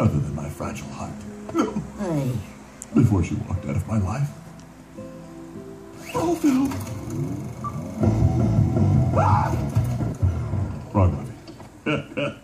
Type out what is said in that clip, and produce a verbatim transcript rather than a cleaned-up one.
other than my fragile heart. Hey. Before she walked out of my life. Oh, Phil. Wrong movie.